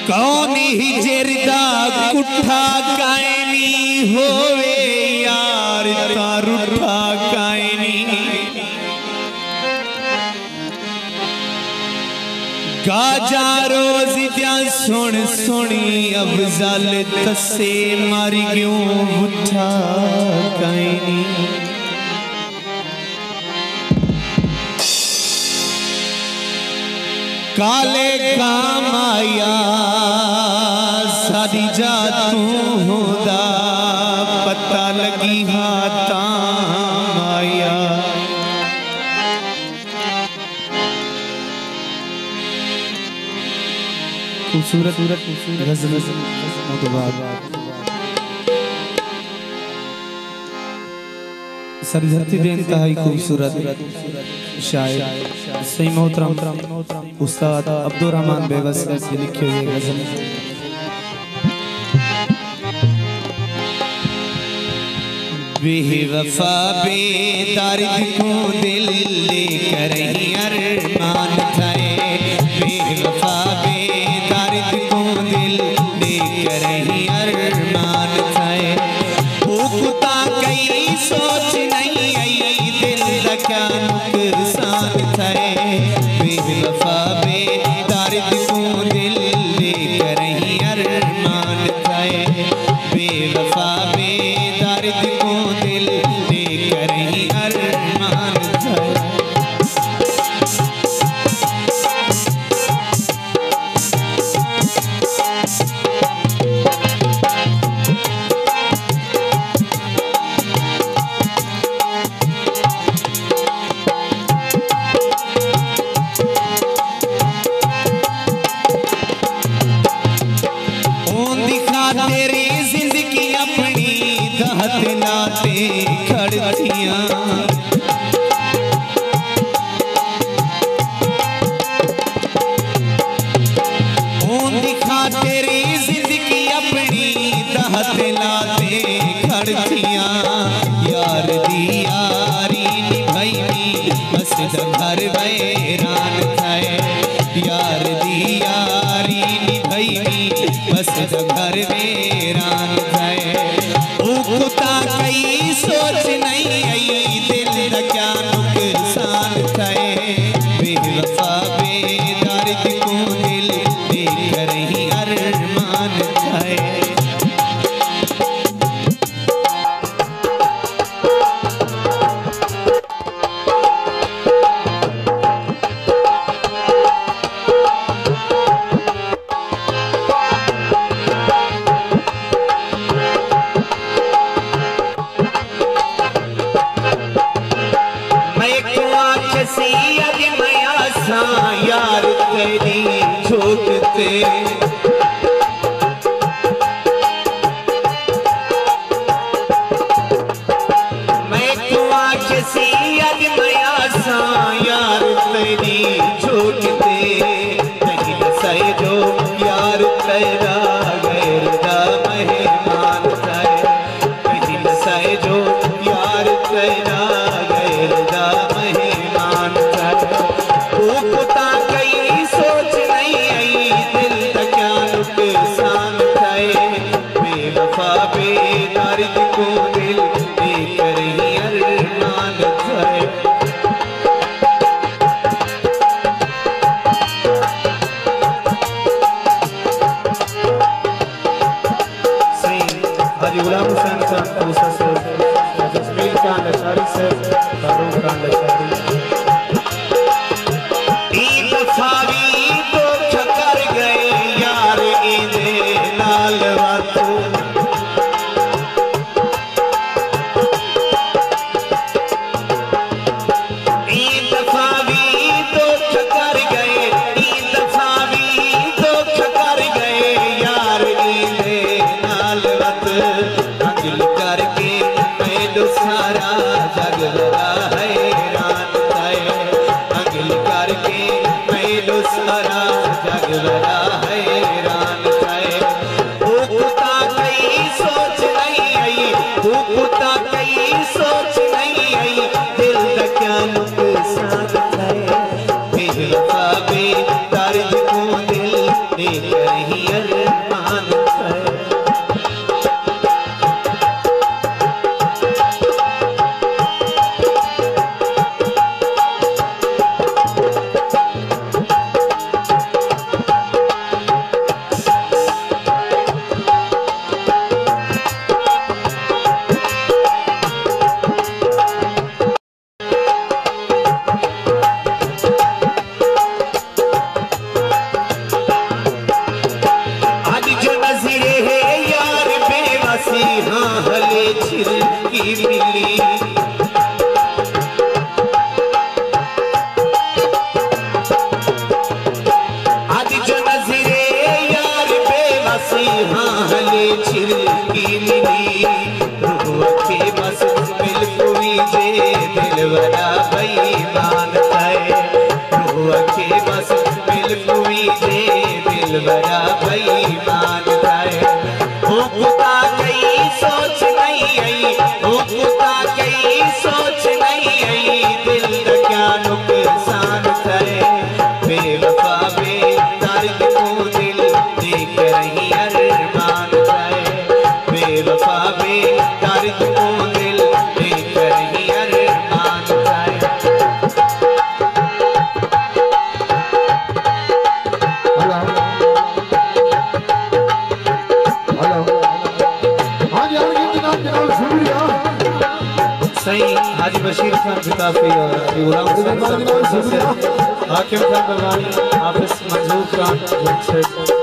कौन ही जेरदा कुठा कायनी होवे यार तारुठा कायनी गाजा रोज त्या सुन सुनी अफजल तसे मारी क्यों उठा कायनी काले काम आया सादी जा तू होदा पता लगी हाथा आया खूबसूरत गज़ल सरधरती दे इंतहाई खूबसूरत शायर सही मोहतरम उस्ताद अब्दुल रहमान बेबस से लिखे हुए गज़ल बेवफा बेदर्द को दिल लेकर ही अरमान थाए बेवफा बेदर्द को दिल लेकर ही अरमान थाए भूखता कई सोच नहीं आई दिल लगा नुकसान थाए बेवफा बेदर्द को दिल लेकर ही अरमान थाए बेवफा बेदर्द को दिल लेकर ही अरमान थाए तेरी जिंदगी अपनी दाहत लाते खड़तियां दिखा तेरी जिंदगी अपनी दाहत लाते खड़तियां यार दी यारी निभाई बस घर वैरान थाए यार दी यारी निभाई बस घर वेरान थाए उकुता कई सोच नहीं आई दिल का क्या नुकसान थाए बेवफा बेदर्द को दिल लेकर ही अरमान थाए यार तेरी झोंकते मैं तो आँख सी अजमया सा यार तेरी झोंकते नहीं सही जो यार तेरा गैर दा मेहमान थाए नहीं सही जो यार तेरा गैर दा मेहमान थाए उकुता कई सोच नहीं आई दिल का क्या नुकसान थाए बेवफा बेदर्द को दिल लेकर ही अरमान थाए श्री हाजी गुलाम हुसैन खान पूसा से जसमील खान अशारी से फारूक खान अशारी तो छकर गए यार इने लाल बातू दफा भी तो छकर गए दफा भी तो छकर गए यार इने लाल बात अगल करके मैं सारा जग लगा हैरान थाए अगल करके सारा जग बड़ा हैरान थाए उकुता कई सोच नहीं आई उकुता कई सोच नहीं आई दिल का क्या नुकसान थाए बेवफा बेदर्द को दिल लेकर ही मिली। आज जो नजरे यार बेबसी हाले छिलकी मिली। रुआ के बस मिल कोई जे दिलवरा बेईमान है। रुआ के बस मिल कोई जे दिलवरा बेईमान है। ओ खुदा कई सोच नहीं आई, ओ खुदा कई सोच नहीं आई। दिल का क्या नुकसान है। बेवफा बेदर्द को दिल देख रही अरमान है। बेवफा बेदर्द को दिल देख रही अरमान है। सही हाजी बशीर खान किताबी और गुलाम हुसैन हाकिम खान बवानी, हाफिज मंजूर खान।